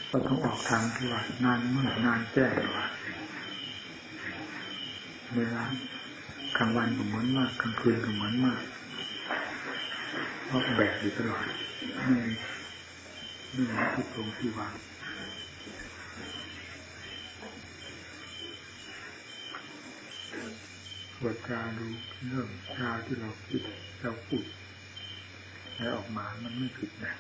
ก็ต้องออกทางที่ว่านานมืดนานแจ้งว่าเวลากลางวันก็เหมือนมากกลางคืนก็เหมือนมากเพราะแบกอยู่ตลอดนี่ที่ตรงที่วางบทจาดูเรื่องราวที่เราคิดเราพูดแล้วออกมามันไม่ผิดนะ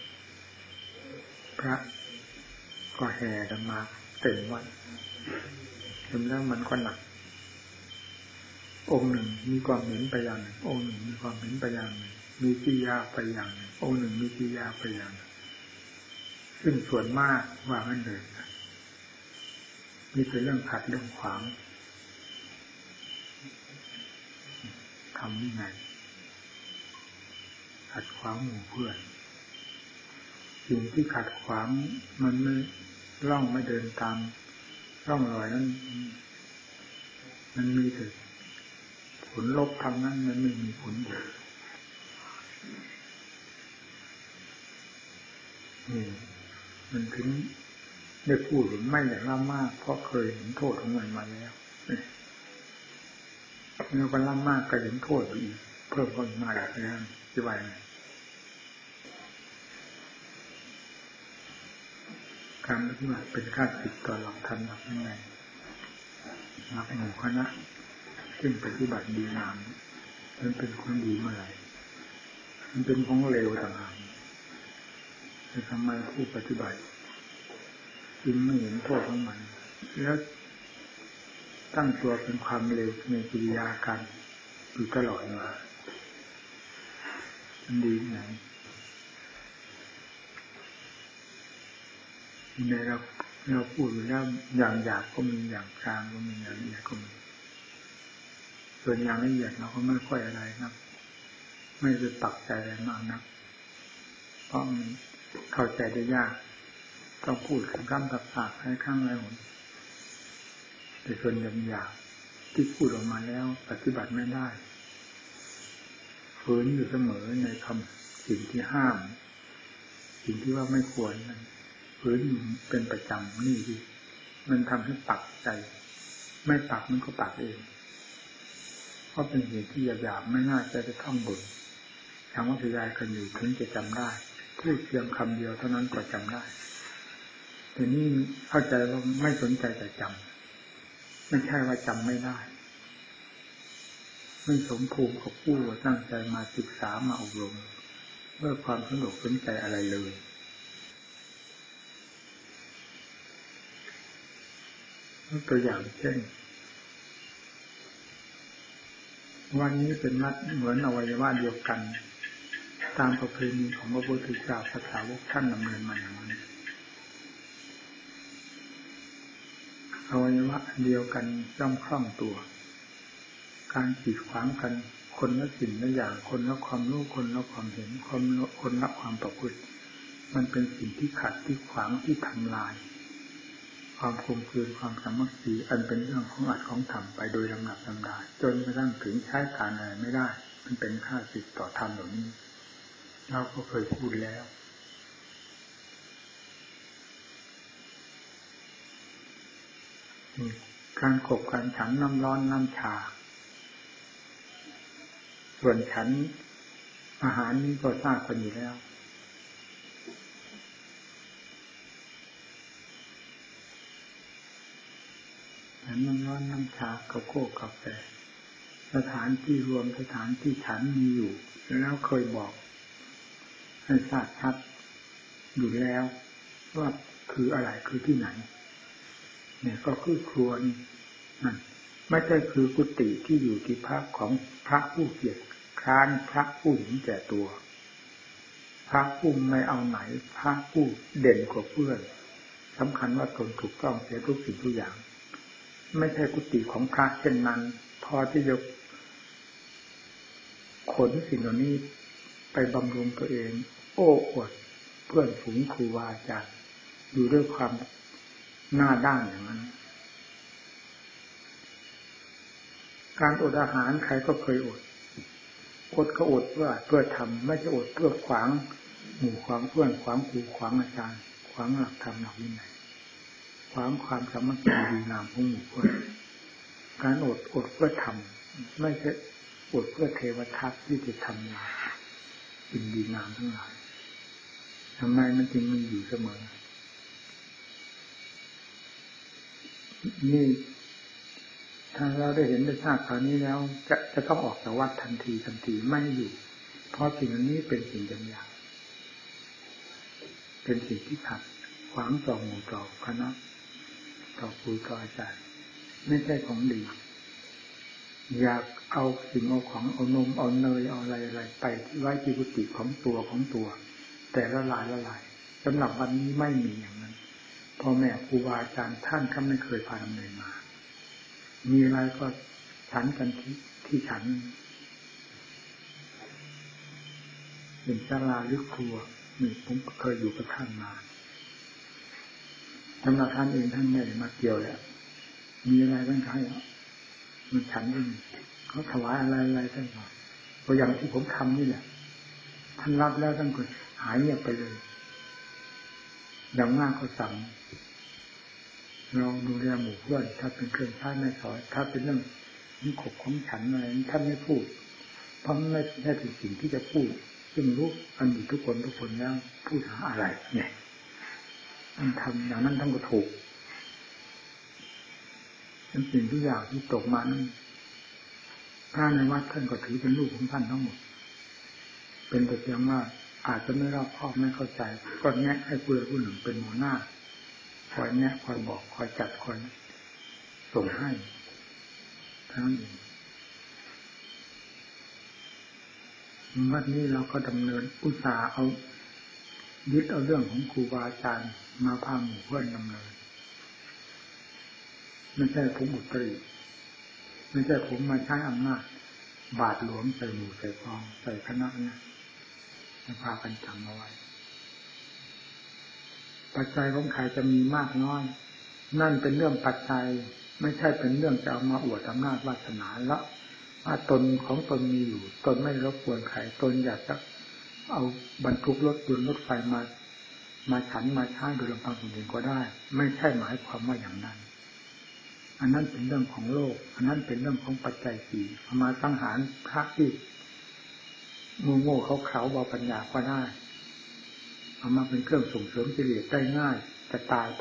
พระก็แห่กันมาเต็มวัดจนแล้วมันก็หนักองค์หนึ่งมีความเห็นไปอย่างหนึ่งองค์หนึ่งมีความเห็นไปอย่างหนึ่งมีกิริยาไปอย่างหนึ่งองค์หนึ่งมีกิริยาไปอย่างหนึ่งซึ่งส่วนมากว่ามันเลยมีแต่เรื่องขัดเรื่องขวางทำยังไงขัดขวางหมู่เพื่อนสิ่งที่ขัดขวางมันไม่ร่องไม่เดินตามร่องรอยนั้นมันมีแต่ผลลบทางนั้นมันไม่มีผลบวกนี่มันถึงได้พูดไม่อย่างล่ามากเพราะเคยเห็นโทษของมันมาแล้วเมื่อวันล่ามากก็เห็นโทษอีกเพิ่มขึ้นมาอีกแล้วที่ว่าไงการปฏิบัติเป็นข้าศึกต่อหลักธรรมหลักยังไงหลักหมู่คณะซึ่งปฏิบัติดีงามมันเป็นของดีเมื่อไหร่มันเป็นของเลวต่างหากแต่ทำไมผู้ปฏิบัติจึงไม่เห็นโทษของมันแล้วตั้งตัวเป็นความเลวในกิริยาการอยู่ตลอดมามันดีไงในเราพูดแล้วอย่างหยาบก็มีอย่างกลางก็มีอย่างละเอียดก็มีส่วนอย่างละเอียดเราก็ไม่ค่อยอะไรนะไม่จะตักใจอะไรมากนะเพราะมันเข้าใจได้ยากต้องพูดคำตักๆให้ข้างไรหมดแต่ส่วนหยาบที่พูดออกมาแล้วปฏิบัติไม่ได้ฝืนอยู่เสมอในคำสิ่งที่ห้ามสิ่งที่ว่าไม่ควรนั้นฝืนเป็นประจำนี่ดิมันทำให้ปักใจไม่ปักมันก็ปักเองเพราะเป็นเหตุที่หยาบไม่น่าจะท่องบททางวัตถุยายกันอยู่ถึงจะจำได้พูดเพียงคำเดียวเท่านั้นก็จำได้แต่นี่เข้าใจว่าไม่สนใจแต่จำไม่ใช่ว่าจำไม่ได้ไม่สมภูมิกับผู้ตั้งใจมาศึกษามาอบรมเพื่อความสนุกสนใจอะไรเลยตัวอย่างเช่นวันนี้เป็นวัดเหมือนอวัยวะเดียวกันตามประเพณีของพระพุทธเจ้าพระสาวกท่านดำเนินมาอย่างนั้นอวัยวะเดียวกันย่อมคล่องตัวการกีดขวางกันคนละสิ่งละอย่างคนละความรู้คนละความเห็นคนละความประพฤติมันเป็นสิ่งที่ขัดที่ขวางที่ทำลายความคมคืนความสามัคคีอันเป็นเรื่องของอัตของธรรมไปโดยลำดับลำดาจนกระทั่งถึงใช้การอะไรไม่ได้มันเป็นข้าศึกต่อธรรมเหล่านี้เราก็เคยพูดแล้วการขบการฉันน้ำร้อนน้ำชาส่วนฉันอาหารนี้ก็ทราบกันอยู่แล้วน้ำร้อนน้ำชาโกโก้กาแฟสถานที่รวมสถานที่ฉันมีอยู่แล้วเคยบอกให้ทราบชัดอยู่แล้วว่าคืออะไรคือที่ไหนเนี่ยก็คือครัวนี่นั่นไม่ใช่คือกุฏิที่อยู่ที่พักของพระผู้เกียรติคร้านพระผู้หญิงแก่ตัวพระผู้ไม่เอาไหนพระผู้เด่นกว่าเพื่อนสำคัญว่าตนถูกต้องเสียทุกสิ่งทุกอย่างไม่ใช่กุฏิของพระเช่นนั้นพอที่จะขนสิ่งเหล่านี้ไปบำรุงตัวเองโอ้อวดเพื่อนฝูงครูบาอาจารย์อยู่ด้วยความหน้าด้านอย่างนั้นการอดอาหารใครก็เคยอดก็อดเพื่อทำไม่ใช่อดเพื่อขวางหมู่ขวางเพื่อนขวางครูขวางอาจารย์ขวางหลักธรรมหลักวินัยขวางความสามัคคีดีงามของหมู่เพื่อนการอดเพื่อทำไม่ใช่อดเพื่อเทวทัพที่จะทำลายสิ่งดีงามทั้งหลายทำไมมันจึงมีอยู่เสมอนี่ถ้าเราได้เห็นได้ทราบคราวนี้แล้วจะต้องออกจากวัดทันทีไม่อยู่เพราะสิ่งนี้เป็นสิ่งอย่างเป็นสิ่งที่ขัดขวางต่อหมู่ต่อคณะต่อครูต่ออาจารย์ไม่ใช่ของดีอยากเอาสิ่งเอาของเอานมเอาเนยเอาอะไรไปไว้ที่กุฏิของตัวแต่ละลายสำหรับวันนี้ไม่มีอย่างนั้นพ่อแม่ครูบาอาจารย์ท่านก็ไม่เคยพาดำเนินมามีอะไรก็ฉันกันที่ฉันเป็นศาลาหรือครัวนี่ผมเคยอยู่กับท่านมาสำหรับท่านเองท่านไม่มาเกี่ยวแหละมีอะไรบ้างใครมันฉันเองเขาถวายอะไรท่านบอกตัวอย่างที่ผมทำนี่แหละท่านรับแล้วท่านก็หายเงียบไปเลยอย่างมากก็สั่งเราดูแลหมู่เพื่อนถ้าเป็นเครื่องใช้ไม่สอยถ้าเป็นเรื่องนิขบของฉันอะไรท่านไม่พูดเพราะไม่ใช่สิ่งที่จะพูดซึ่งรู้อันอยู่ทุกคนแล้วพูดหาอะไรเนี่ยท่านทำอย่างนั้นท่านก็ถูกเป็นสิ่งทุกอย่างที่ตกมานั้นพระในวัดท่านก็ถือเป็นลูกของท่านทั้งหมดเป็นแต่เพียงว่าอาจจะไม่รอบคอบไม่เข้าใจก็แนะให้ผู้ใดผู้หนึ่งเป็นหัวหน้าคอยแนะคอยบอกคอยจัดคอยส่งให้ทั้งนั้นเองวันนี้เราก็ดำเนินอุตสาห์เอายึดเอาเรื่องของครูบาอาจารย์มาพาหมู่เพื่อนดำเนินไม่ใช่ผมอุตริไม่ใช่ผมมาใช้อำนาจบาทหลวงใส่หมู่ใส่กองใส่คณะนะจะพากันจำเอาไว้ปัจจัยของใครจะมีมากน้อยนั่นเป็นเรื่องปัจจัยไม่ใช่เป็นเรื่องจะเอามาอวดอำนาจวาสนาละว่าตนของตนมีอยู่ตนไม่รบกวนใครตนอยากจะเอาบรรทุกรถยนต์รถไฟมาฉันมาใช้โดยลำพังคนเดียวก็ได้ไม่ใช่หมายความว่าอย่างนั้นอันนั้นเป็นเรื่องของโลกอันนั้นเป็นเรื่องของปัจจัยสี่มาสังหารพระที่โง่เขาเบาปัญญาก็ได้เอามาเป็นเครื่องส่งเสริมกิเลสได้ง่ายจะตายไป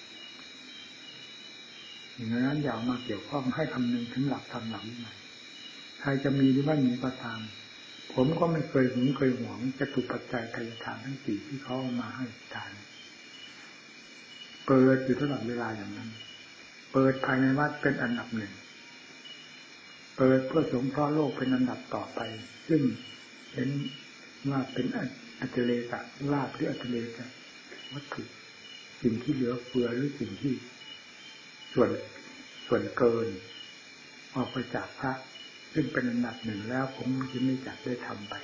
อย่างนั้นอย่ามาเกี่ยวข้องให้คำนึงถึงหลักธรรมหลักวินัยใครจะมีหรือไม่มีก็ตามผมก็ไม่เคยหึงเคยหวงจะถูกปัจจัยทายทานทั้งสี่ที่เขาเอามาให้ทานเปิดอยู่ตลอดเวลาอย่างนั้นเปิดภายในวัดเป็นอันดับหนึ่งเปิดเพื่อสงเคราะห์โลกเป็นอันดับต่อไปซึ่งเห็นว่าเป็นอัจเลกะลาภหรืออัจเลกะวัตถุสิ่งที่เหลือเฟือหรือสิ่งที่ส่วนเกินออกไปจากพระซึ่งเป็นอันดับหนึ่งแล้วผมจะไม่จัดได้ทำไป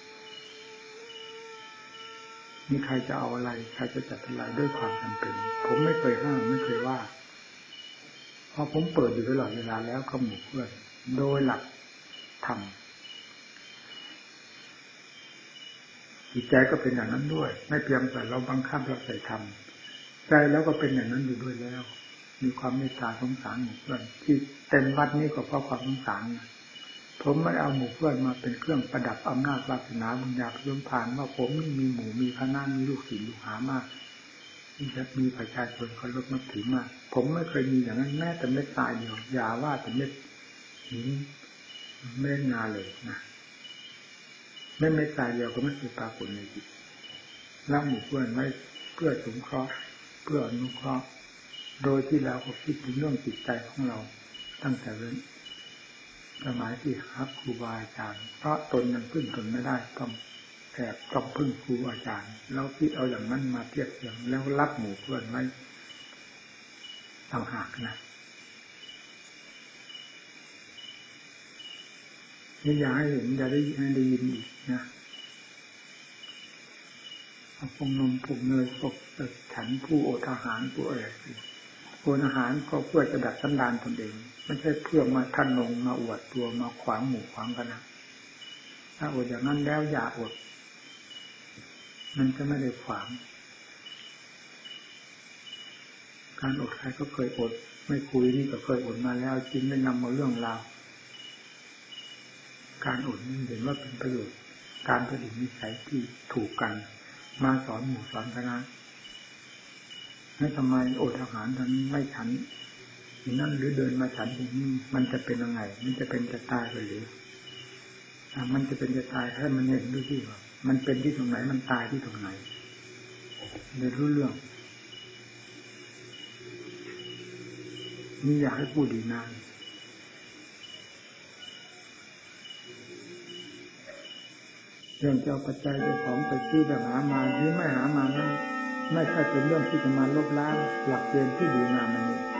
มีใครจะเอาอะไรใครจะจัดอะไรด้วยความจำเป็นผมไม่เคยห้ามไม่เคยว่าเพราะผมเปิดอยู่ตลอดเวลาแล้วก็หมู่เพื่อนโดยหลักธรรมจิตใจก็เป็นอย่างนั้นด้วยไม่เพียงแต่เราบังคับเราใส่ธรรมใจแล้วก็เป็นอย่างนั้นอยู่ด้วยแล้วมีความเมตตาสงสารหมู่เพื่อนที่เต็มวัดนี้ก็เพราะความสงสารผมไม่เอาหมู่เพื่อนมาเป็นเครื่องประดับอำนาจวาสนาบุญญาเพิ่มผ่านว่าผมมีหมู่มีคณะมีลูกศิษย์ลูกหามากที่จะมีประชาชนเคารพนับถือมากผมไม่เคยมีอย่างนั้นแม้แต่เม็ดทรายเดียวอย่าว่าแต่เม็ดหินเม็ดงาเลยนะเม็ดทรายเดียวก็ไม่เคยปรากฏในจิตแล้วหมู่เพื่อนไม่เพื่อสงเคราะห์เพื่ออนุเคราะห์โดยที่เราก็คิดถึงเรื่องจิตใจของเราตั้งแต่เริ่มสมัยที่รับครูบาอาจารย์เพราะตนยังพึ่งตนไม่ได้ต้องพึ่งครูอาจารย์แล้วคิดเอาอย่างนั้นมาเทียบเทียงแล้วรับหมู่เพื่อนไว้ต่างหากนะนี่อย่าให้เห็นอย่าได้ยินอีกนะพวกนมพวกเนยพวกฉันผู้อดอาหารผู้อะไรอดอาหารก็เพื่อจะดัดสันดานตนเองไม่ใช่เพื่อมาท่านลงมาอวดตัวมาขวางหมู่ขวางคณะถ้าอดอย่างนั้นแล้วอย่าอดมันจะไม่ได้ขวางการอดใครก็เคยอดไม่คุยนี่ก็เคยอดมาแล้วจึงได้นำมาเรื่องราวการอดนี่เห็นว่าเป็นประโยชน์การผลิตนิสัยที่ถูกกันมาสอนหมู่สอนคณะให้ทำไมอดอาหารตอนนี้ไม่ฉันนั่นหรือเดินมาฉันที่นี่มันจะเป็นยังไงมันจะเป็นจะตายไปหรือมันจะเป็นจะตายถ้ามันเห็นด้วยที่ว่ามันเป็นที่ตรงไหนมันตายที่ตรงไหนเรียนรู้เรื่องนี่อยากให้พูดดีนานเรื่องเจ้าปัจจัยเจ้าของไปซื้อแบบหามาหรือไม่หามานั้นไม่ใช่เป็นเรื่องที่จะมาลบล้างหลักเกณฑ์ที่ดีงามมันนี้